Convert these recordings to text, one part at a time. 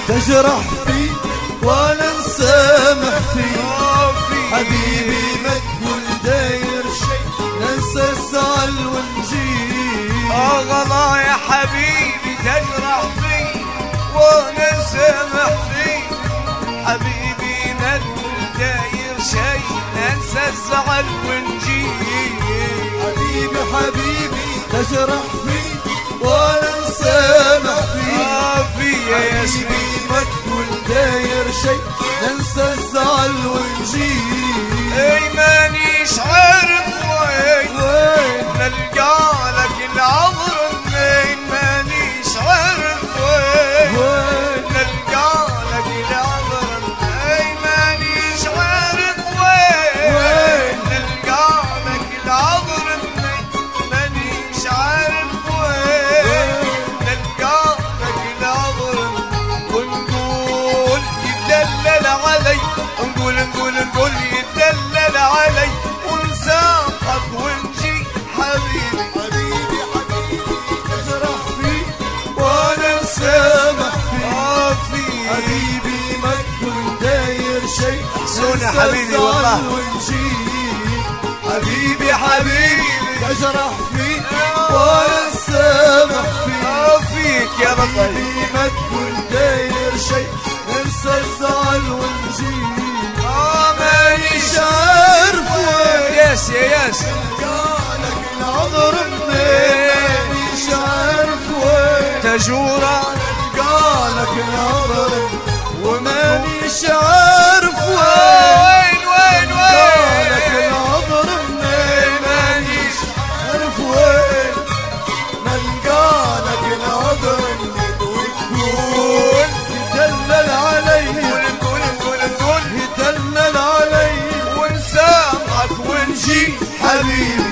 تجرح فيه ولا نسامح فيه. حبيبي ما تقول داير شي ننسى الزعل ونجيب. غلا يا حبيبي تجرح فيه وانا نسامح فيه. حبيبي ما تقول داير شي ننسى الزعل ونجيب. حبيبي حبيبي تجرح فيه وانا نسامح فيه. يا ياسمين ما تقول داير شي ننسى الزعل ونجيب. اي مانيش عارف وين نلقى لك العذر منين. مانيش عارف وين نلقى لك العذر. اي مانيش عارف وين نلقى لك العذر منين. مانيش عارف وين نلقى لك العذر. ونقول يدلل علي نقول يدلل علي ونسامحك ونجي. حبيبي حبيبي حبيبي تجرح فيه وانا نسامح فيه. حبيبي ما تكون داير شي سوني حبيبي والله ونجيب. حبيبي حبيبي تجرح فيه وانا نسامح فيك يا بطل. حبيبي ما تكون داير شي ننسى الزعل ونجيب. مانيش عارف وين ياس يا ياس قالك العذر منين. مانيش عارف وين تجورة قالك العذر ومانيش عارف وين قالك العذر منين. مانيش عارف وين نلقالك العذر منين. وتقول يدلل علي يدلل علي ونسامحك ونجي. حبيبي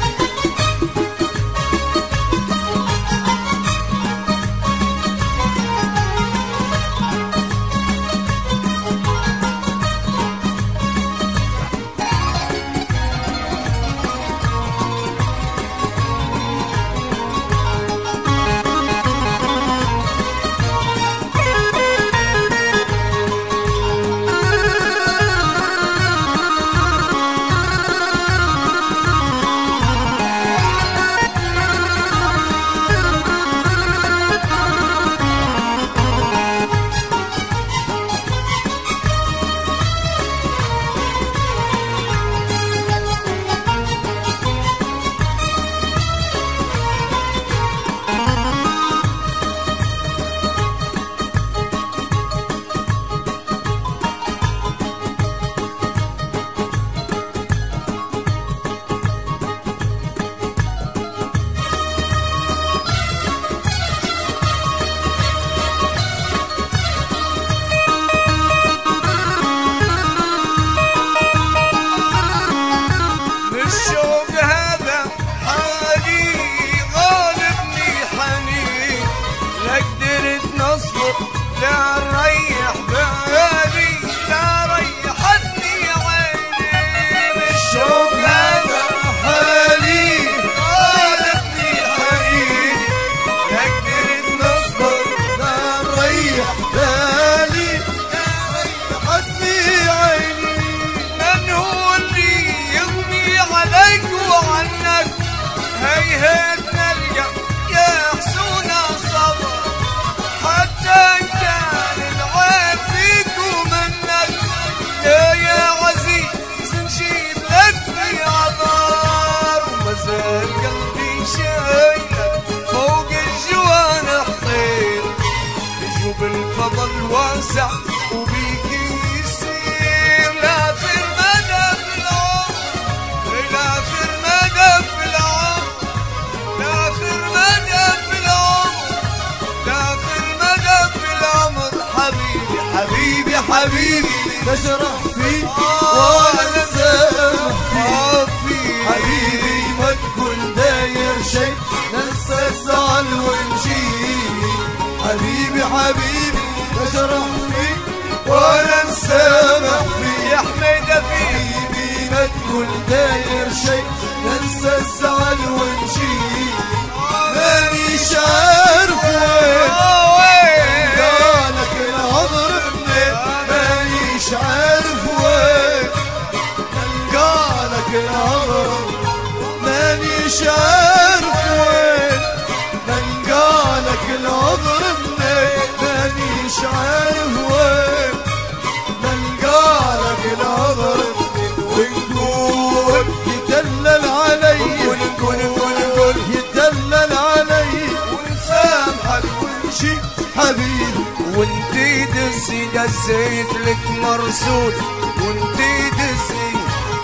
بالفضل واسع وبيك يصير لاخر مدى في العمر. لاخر مدى في العمر. لاخر مدى في العمر. لاخر مدى في العمر. حبيبي حبيبي حبيبي تجرح فيه وانا نسامح فيه. حبيبي ما تكون داير شي ننسى الزعل ونجيب. حبيبي حبيبي تجرح فيه وانا نسامح فيه. يا حميدة فيه حبيبي ما تكون داير شي ننسى الزعل ونجيب. مانيش عارف وين قالك حبيبي وانتي دزي دزيت لك مرسول وانتي دزي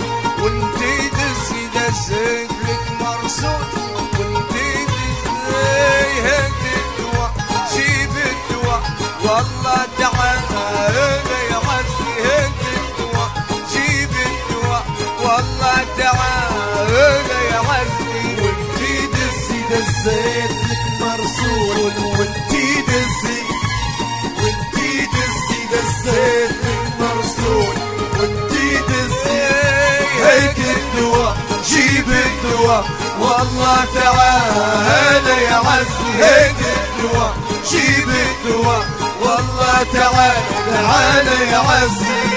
دزيت لك مرسول وانتي دزي هات الدواء جيب الدواء والله تعالى يا عزي هات الدواء جيب الدواء والله تعالى يا عزي وانتي دزي دزيت لك مرسول وانتي دزي دزيت لك مرسول وانتي دزي هيك الدواء جيب الدواء والله تعالى يا عزي هيك الدواء جيب الدواء والله تعالى يا عزي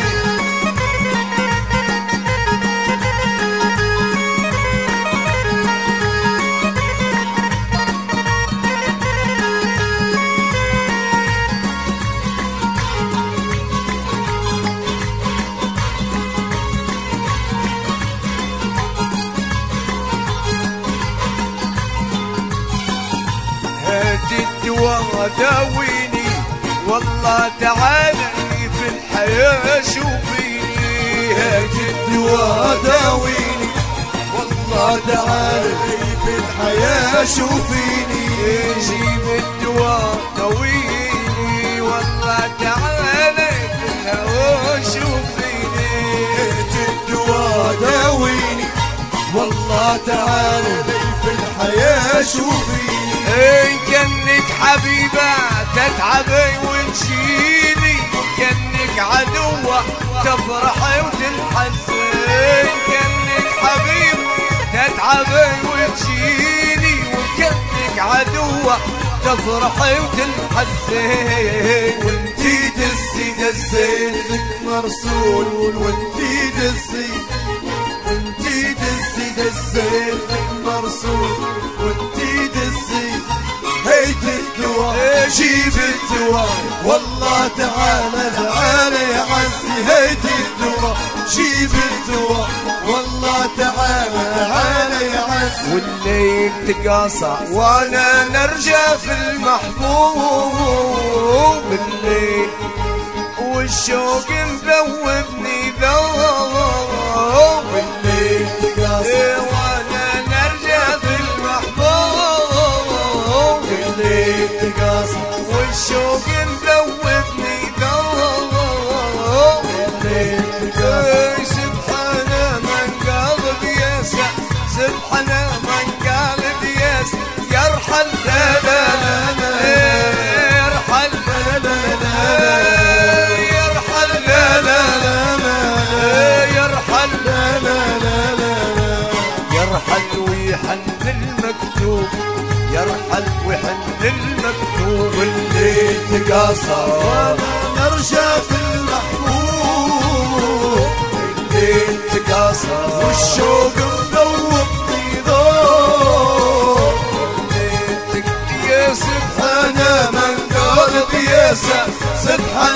الدواء داويني والله تعالى في الحياة شوفيني هات الدواء داويني والله تعالى في الحياة شوفيني جيب الدواء داويني والله تعالى في الهوى شوفيني هات الدواء داويني والله تعالى في الحياة شوفيني إن كنك حبيبة تتعبي وتشيلي كنك عدوة تفرحي وتنحزن إن كنك حبيبة تتعبي وتشيلي وكنك عدوة تفرحي وتنحزن وانتي دزيت لك مرسول وانتي دزيت لك مرسول وانتي دزيت هيت الدواء جيب الدواء والله تعالى يا عزي هيت الدواء جيب الدواء والله تعالى يا عزي والليل تقاصى وانا نرجع في المحبوب الليل والشوق مذوبني ذوب الليل تقاصى وانا نرجع في المحبوب الليل تقاصى والشوق مذوبني ذوب الليل تقاصى سبحان من قلب يسع سبحان من قلب يسع يرحل لا لا لا يرحل لا لا لا يرحل لا لا لا يرحل لا لا لا يرحل ويحن المكتوب يرحل ويحن المكتوب والليل تقاصى وانا نرجع في المحبوب الليل تقاصى والشوق مذوبني ذوب يا سبحان انا من قلبي يسع سبحان